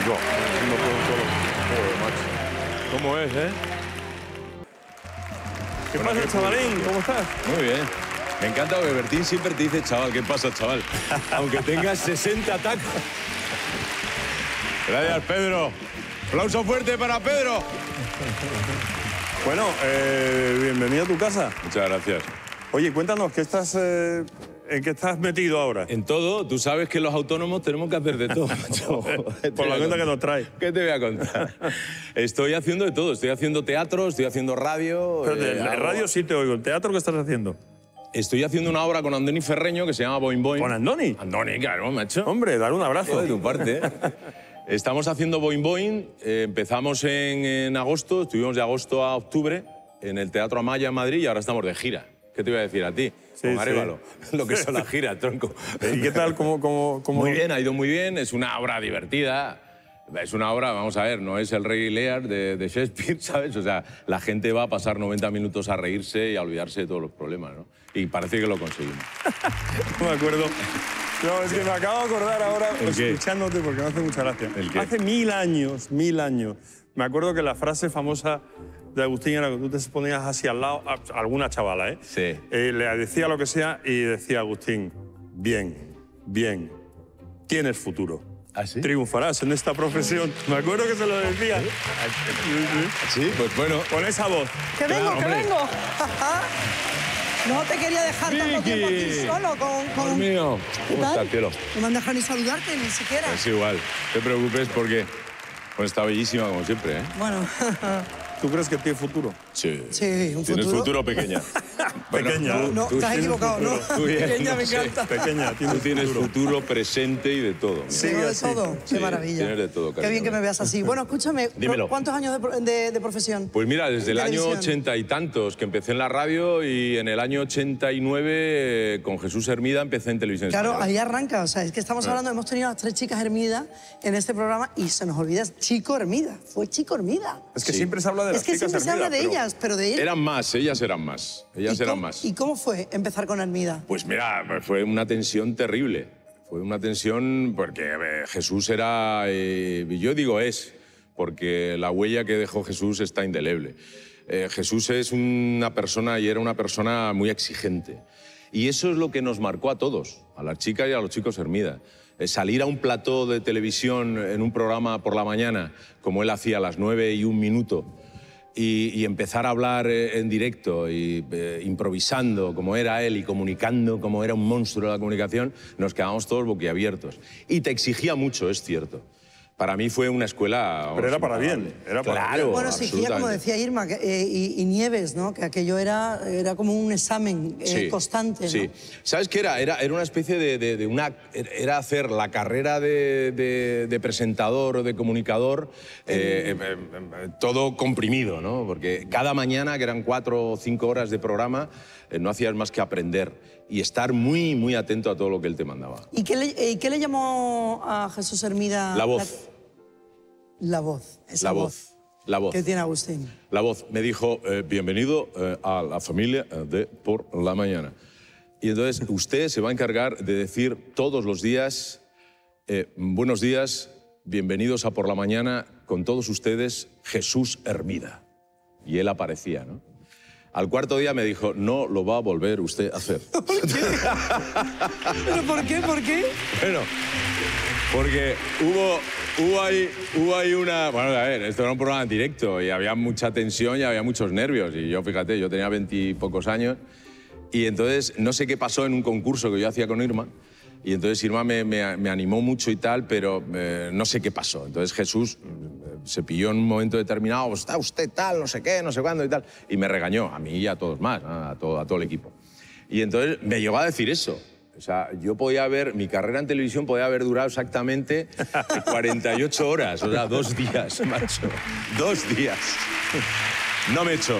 No puedo solo. Joder, macho. ¿Cómo es, eh? ¿Qué pasa, chavalín? ¿Cómo estás? Muy bien. Me encanta porque Bertín siempre te dice, chaval, ¿qué pasa, chaval? Aunque tengas 60 tacos. Gracias, Pedro. Aplauso fuerte para Pedro. Bueno, bienvenido a tu casa. Muchas gracias. Oye, cuéntanos, ¿en qué estás metido ahora? En todo, tú sabes que los autónomos tenemos que hacer de todo, macho. Por la cuenta que nos trae. ¿Qué te voy a contar? Estoy haciendo de todo. Estoy haciendo teatro, estoy haciendo radio. Espérate, en radio sí te oigo. ¿El teatro qué estás haciendo? Estoy haciendo una obra con Andoni Ferreño que se llama Boing Boing. ¿Con Andoni? Andoni, claro, macho. Hombre, dar un abrazo. De tu parte. Estamos haciendo Boing Boing. Empezamos en agosto, estuvimos de agosto a octubre en el Teatro Amaya en Madrid y ahora estamos de gira. ¿Qué te iba a decir a ti? Sí, con Arévalo. Sí. Lo que son las giras, tronco. ¿Y qué tal? ¿Cómo? Muy bien, ha ido muy bien. Es una obra divertida. Es una obra, vamos a ver, no es el Rey Lear de Shakespeare, ¿sabes? O sea, la gente va a pasar 90 minutos a reírse y a olvidarse de todos los problemas, ¿no? Y parece que lo conseguimos. No me acuerdo. No, es que me acabo de acordar ahora, escuchándote, porque me hace mucha gracia. Hace 1000 años, me acuerdo que la frase famosa de Agustín era que tú te ponías así al lado a alguna chavala, ¿eh? Sí. Le decía lo que sea y decía Agustín, bien, tienes futuro. ¿Ah, sí? Triunfarás en esta profesión. Me acuerdo que se lo decía. Sí, pues bueno. Con esa voz. ¡Que vengo, Claro, que hombre. vengo! No te quería dejar tanto tiempo aquí solo con... Dios mío. ¿Qué ¿Cómo tal? estás, cielo? No me han dejado ni saludarte, ni siquiera. Es igual. No te preocupes porque pues está bellísima como siempre, ¿eh? Bueno, ¿Tú crees que tiene futuro? Sí. Sí, un Tienes futuro. futuro pequeña. Pequeña. no, te has equivocado, ¿no? Tú bien, Pequeña me no sé. encanta. Pequeña, Tú tienes futuro, presente y de todo. mira. Sí, Tengo de así. todo. Sí, Qué maravilla. tienes de todo, Qué cariño. bien que me veas así. Bueno, escúchame, Dímelo. ¿cuántos años de profesión? Pues mira, desde el año Televisión. 80 y tantos que empecé en la radio y en el año 89 con Jesús Hermida empecé en televisión Claro, española. ahí arranca. O sea, es que estamos hablando, hemos tenido a las 3 chicas Hermida en este programa y se nos olvida Chico Hermida. Fue Chico Hermida. Es que Sí. siempre se habla de las Es que chicas siempre se habla Hermida, de pero- ellas, pero de él. Eran más, ellas eran más. Ellas eran más. ¿Y cómo fue empezar con Hermida? Pues mira, fue una tensión terrible. Fue una tensión porque Jesús era, yo digo es, porque la huella que dejó Jesús está indeleble. Jesús es una persona y era una persona muy exigente. Y eso es lo que nos marcó a todos, a las chicas y a los chicos Hermida. Salir a un plató de televisión en un programa por la mañana, como él hacía a las 9:01, y empezar a hablar en directo, y improvisando como era él y comunicando como era un monstruo de la comunicación, nos quedamos todos boquiabiertos. Y te exigía mucho, es cierto. Para mí fue una escuela... Pero era para impagable. bien, era para Claro, bien. Bueno, exigía, como absolutamente. decía Irma, y Nieves, ¿no? Que aquello era como un examen Sí, constante, ¿no? Sí. ¿Sabes qué era? Era una especie de una... Era hacer la carrera de presentador o de comunicador todo comprimido, ¿no? Porque cada mañana, que eran 4 o 5 horas de programa, no hacías más que aprender y estar muy, muy atento a todo lo que él te mandaba. ¿Y qué le llamó a Jesús Hermida? La voz. La voz. Esa La voz. La voz. ¿Qué tiene Agustín? La voz. Me dijo, bienvenido a la familia de Por la Mañana. Y entonces usted se va a encargar de decir todos los días, buenos días, bienvenidos a Por la Mañana, con todos ustedes, Jesús Hermida. Y él aparecía, ¿no? Al cuarto día me dijo, no lo va a volver usted a hacer. ¿Pero por qué? ¿Por qué? Bueno, porque hubo ahí una... Bueno, a ver, esto era un programa en directo y había mucha tensión y había muchos nervios. Y yo, fíjate, yo tenía 20 y pocos años y entonces no sé qué pasó en un concurso que yo hacía con Irma y entonces Irma me animó mucho y tal, pero no sé qué pasó. Entonces Jesús se pilló en un momento determinado, está usted tal, no sé qué, no sé cuándo y tal, y me regañó, a mí y a todos más, a todo el equipo. Y entonces me llegó a decir eso. O sea, yo podía haber, mi carrera en televisión podía haber durado exactamente 48 horas, o sea, 2 días, macho. 2 días. No me echó.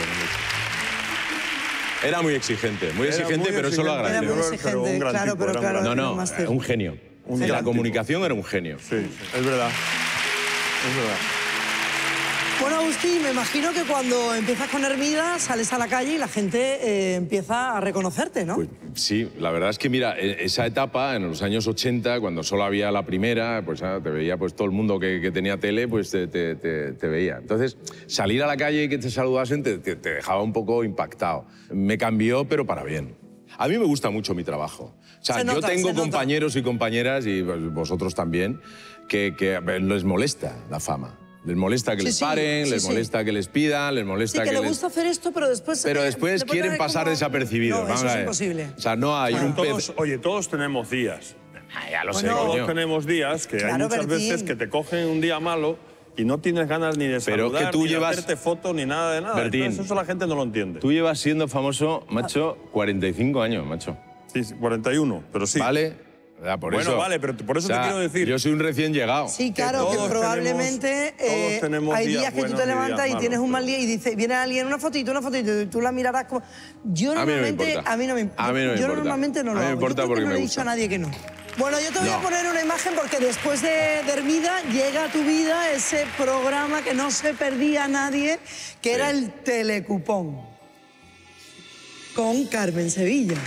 Era muy exigente, pero eso lo Era agradezco. muy Pero exigente, un gran claro, tipo, pero era un claro. gran- No, era no, un máster. un genio. En la comunicación era un genio. Sí, es verdad. Es verdad. Bueno, Agustín, me imagino que cuando empiezas con Hermida sales a la calle y la gente empieza a reconocerte, ¿no? Pues, sí, la verdad es que, mira, esa etapa, en los años 80, cuando solo había la primera, pues te veía pues, todo el mundo que tenía tele, pues te veía. Entonces, salir a la calle y que te saludasen te dejaba un poco impactado. Me cambió, pero para bien. A mí me gusta mucho mi trabajo. O sea, yo tengo compañeros y compañeras, y vosotros también, que les molesta la fama. Les molesta que les paren, les molesta que les pidan, les molesta que les gusta hacer esto, pero después... Pero después quieren pasar desapercibidos. No, eso es imposible. O sea, no hay Oye, todos tenemos días. Ya lo sé, todos tenemos días que hay muchas veces que te cogen un día malo y no tienes ganas ni de saludar, ni de hacerte fotos, ni nada de nada. Bertín, entonces, eso la gente no lo entiende. Tú llevas siendo famoso, macho, 45 años, macho. Sí, 41, pero sí. Vale. Por eso, vale, pero por eso te quiero decir... Yo soy un recién llegado. Sí, claro, que probablemente hay días que tú te levantas y tienes un mal día y dice, viene alguien, una fotito, y tú la mirarás como... Yo normalmente... A mí no me importa. Yo normalmente no lo hago. Yo creo que no le he dicho a nadie que no. Bueno, yo te voy a poner una imagen porque después de Hermida llega a tu vida ese programa que no se perdía a nadie, que era el Telecupón, con Carmen Sevilla.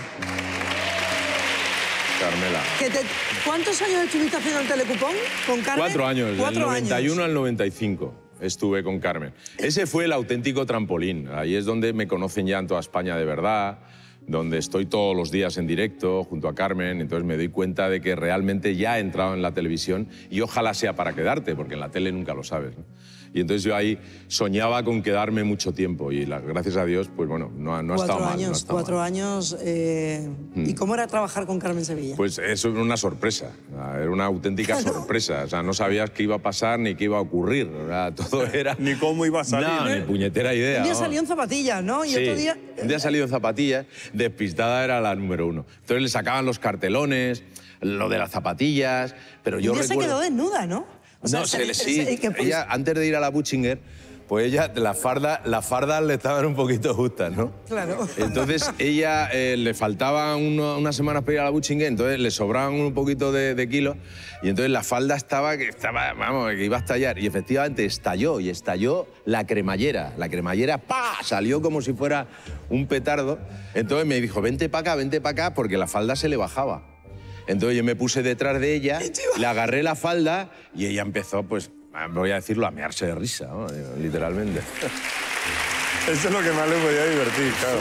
Carmela. ¿Cuántos años estuviste haciendo el Telecupón con Carmen? 4 años, del 91 al 95 estuve con Carmen. Ese fue el auténtico trampolín. Ahí es donde me conocen ya en toda España de verdad, donde estoy todos los días en directo junto a Carmen, entonces me doy cuenta de que realmente ya he entrado en la televisión y ojalá sea para quedarte, porque en la tele nunca lo sabes, ¿no? Y entonces yo ahí soñaba con quedarme mucho tiempo y gracias a Dios, pues bueno, no ha estado mal. 4 años. ¿Y cómo era trabajar con Carmen Sevilla? Pues eso era una sorpresa, era una auténtica sorpresa. O sea, no sabías qué iba a pasar ni qué iba a ocurrir. O sea, todo era... Ni cómo iba a salir. No, ni puñetera idea. Un día salió en zapatillas, ¿no? Y otro día... un día salió en zapatillas, despistada era la número 1. Entonces le sacaban los cartelones, lo de las zapatillas, pero yo recuerdo... se quedó desnuda, ¿no? O sea, ella, antes de ir a la Butchinger, pues ella, las fardas le estaban un poquito justas, ¿no? Claro. Entonces, ella le faltaban unas semanas para ir a la Butchinger, entonces le sobraban un poquito de kilos, y entonces la falda vamos, que iba a estallar. Y efectivamente estalló, y estalló la cremallera. La cremallera, ¡pa!, salió como si fuera un petardo. Entonces me dijo, vente para acá, porque la falda se le bajaba. Entonces yo me puse detrás de ella, le agarré la falda y ella empezó, pues, voy a decirlo, a mearse de risa, ¿no? Literalmente. Eso es lo que más le podía divertir, claro.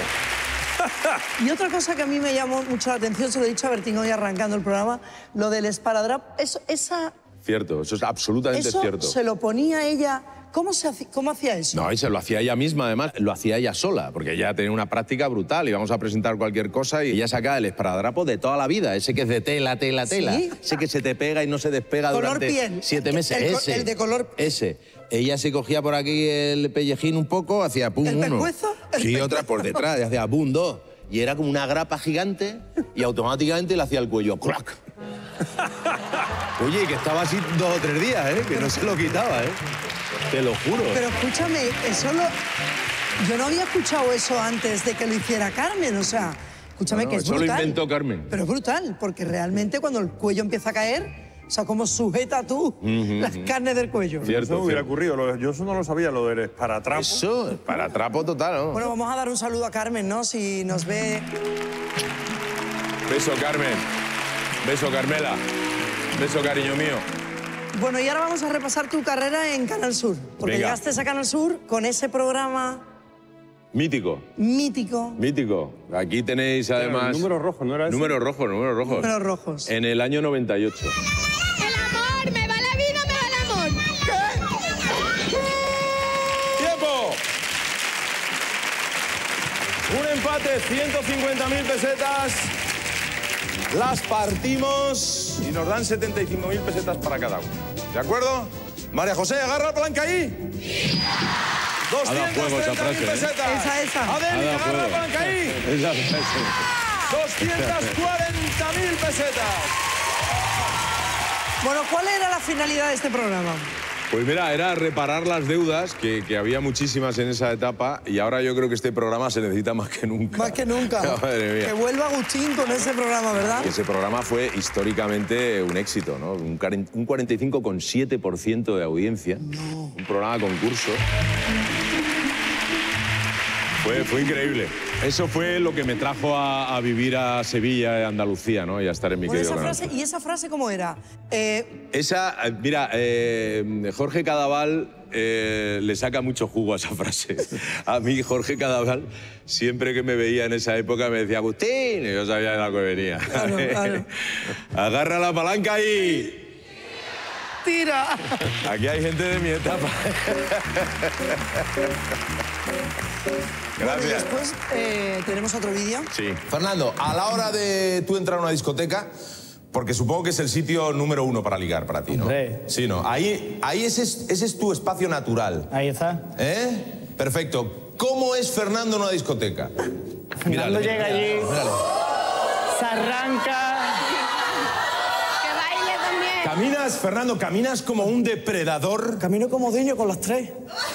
Y otra cosa que a mí me llamó mucho la atención, se lo he dicho a Bertín hoy arrancando el programa, lo del esparadrapo, Cierto, eso es absolutamente cierto. ¿Se lo ponía ella? ¿Cómo hacía eso? No, y se lo hacía ella misma, además, lo hacía ella sola, porque ella tenía una práctica brutal. Íbamos a presentar cualquier cosa y ella sacaba el esparadrapo de toda la vida, ese que es de tela. ¿Sí? Ese que se te pega y no se despega durante piel. 7 meses. El de color... Ese. Ella se cogía por aquí el pellejín un poco, hacía pum, ¿El pescuezo? Sí, otra por detrás, y hacía pum, 2. Y era como una grapa gigante y automáticamente le hacía el cuello ¡crack! Oye, que estaba así 2 o 3 días, ¿eh? Que no se lo quitaba, ¿eh? Te lo juro. Pero escúchame, yo no había escuchado eso antes de que lo hiciera Carmen, o sea, escúchame, que es brutal. Eso lo inventó Carmen. Pero es brutal, porque realmente cuando el cuello empieza a caer, o sea, ¿cómo sujeta tú las carnes del cuello? Cierto, eso me hubiera ocurrido, yo eso no lo sabía, lo del esparatrapo. Eso, esparatrapo total, ¿no? Bueno, vamos a dar un saludo a Carmen, ¿no? Si nos ve... Beso, Carmen. Beso, Carmela. Beso, cariño mío. Bueno, y ahora vamos a repasar tu carrera en Canal Sur. Porque llegaste a Canal Sur con ese programa... Mítico. Mítico. Aquí tenéis, además... Números rojos, ¿no era eso? Números rojos. En el año 98. ¡El amor! ¡Me va la vida, me va el amor! ¿Qué? ¡Tiempo! Un empate, 150.000 pesetas. Las partimos y nos dan 75.000 pesetas para cada uno. ¿De acuerdo? María José, agarra la palanca ahí. 230.000 pesetas. Esa. Adeli, agarra la palanca ahí. 240.000 pesetas. Bueno, ¿cuál era la finalidad de este programa? Pues mira, era reparar las deudas, que había muchísimas en esa etapa, y ahora yo creo que este programa se necesita más que nunca. Más que nunca. Madre mía. Que vuelva Agustín con ese programa, ¿verdad? Ese programa fue históricamente un éxito, ¿no? Un 45,7% de audiencia. No. Un programa concurso. Fue increíble. Eso fue lo que me trajo a vivir a Sevilla, Andalucía, ¿no? Y a estar en mi querido canal. ¿Y esa frase cómo era? Mira, Jorge Cadaval le saca mucho jugo a esa frase. A mí, Jorge Cadaval, siempre que me veía en esa época, me decía, Agustín, y yo sabía de lo que venía. Claro. Agarra la palanca y... ¡Tira! Aquí hay gente de mi etapa. Gracias. Bueno, y después tenemos otro vídeo. Sí. Fernando, a la hora de tú entrar a una discoteca, porque supongo que es el sitio número 1 para ligar para ti, ¿no? Hombre. Sí, ¿no? Ahí ese es tu espacio natural. Ahí está. Perfecto. ¿Cómo es Fernando en una discoteca? Fernando llega allí, Mírale. se arranca... Que baile también. Caminas, Fernando, caminas como un depredador. Camino como dueño con las 3.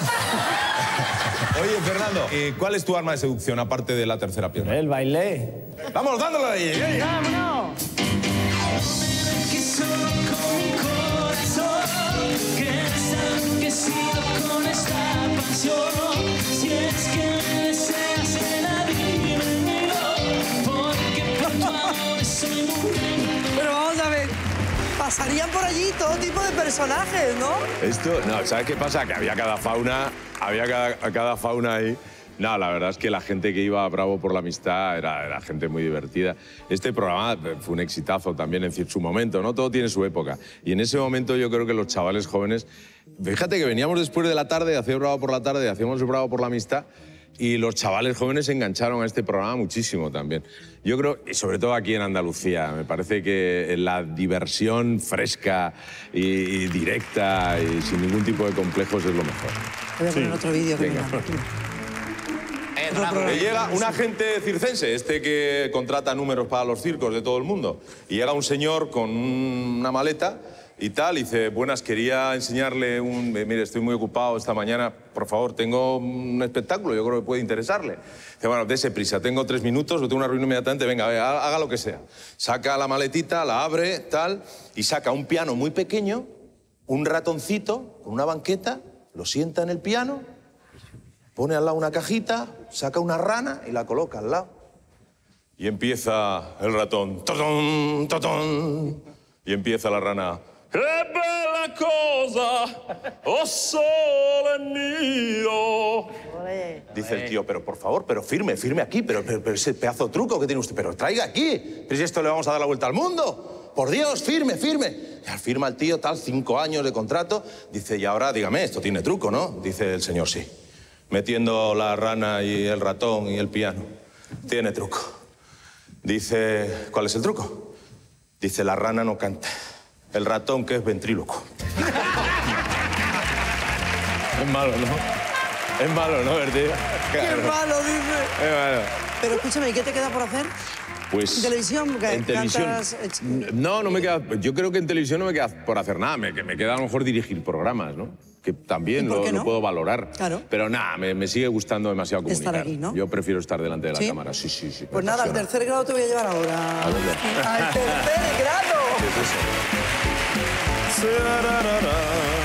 Oye, Fernando, ¿cuál es tu arma de seducción aparte de la tercera pierna? El baile. ¡Vamos, dándole ahí! ¡Vámonos! Que solo con mi corazón, que has enloquecido con esta pasión. Si es que me deseas en la dímelo, porque por tu amor soy mujer. Pero vamos a ver, pasarían por allí todo tipo de personajes, ¿no? No, ¿sabes qué pasa? Que había cada fauna ahí. No, la verdad es que la gente que iba a Bravo por la Amistad era gente muy divertida. Este programa fue un exitazo también en su momento, ¿no? Todo tiene su época. Y en ese momento yo creo que los chavales jóvenes... Fíjate que veníamos después de la tarde, hacíamos Bravo por la tarde, hacíamos Bravo por la Amistad, y los chavales jóvenes se engancharon a este programa muchísimo también. Yo creo, y sobre todo aquí en Andalucía, me parece que la diversión fresca y directa y sin ningún tipo de complejos es lo mejor. Voy a poner otro vídeo que me encanta. Llega un agente circense, que contrata números para los circos de todo el mundo, y llega un señor con una maleta y tal, y dice, buenas, quería enseñarle mire, estoy muy ocupado esta mañana, por favor, tengo un espectáculo, yo creo que puede interesarle. Dice, bueno, dése prisa, tengo 3 minutos, tengo una reunión inmediatamente, venga, haga lo que sea. Saca la maletita, la abre, tal, y saca un piano muy pequeño, un ratoncito con una banqueta, lo sienta en el piano, pone al lado una cajita, saca una rana y la coloca al lado. Y empieza el ratón, totón, totón, y empieza la rana. ¡Qué bella cosa! ¡Oh, sole mío! Dice el tío, pero por favor, pero firme aquí, pero ese pedazo de truco que tiene usted, pero traiga aquí. Pero si esto le vamos a dar la vuelta al mundo. Por Dios, firme. Y firma el tío, 5 años de contrato. Dice, y ahora dígame, esto tiene truco, ¿no? Dice el señor, sí. Metiendo la rana y el ratón y el piano. Tiene truco. Dice, ¿cuál es el truco? Dice, la rana no canta. El ratón, que es ventríloco. Es malo, ¿no? Es malo, ¿no, Bertie? ¡Qué malo, dice! Es malo. Pero escúchame, ¿y qué te queda por hacer? Pues... ¿En televisión? En televisión... No me queda... Yo creo que en televisión no me queda por hacer nada. Me queda a lo mejor dirigir programas, ¿no? Que también lo puedo valorar. Claro. Pero nada, me sigue gustando demasiado comunicar. Estar aquí, ¿no? Yo prefiero estar delante de la cámara. Sí. Pues nada, al tercer grado te voy a llevar ahora. ¿A dónde? ¡Al tercer grado! ¿Qué es eso?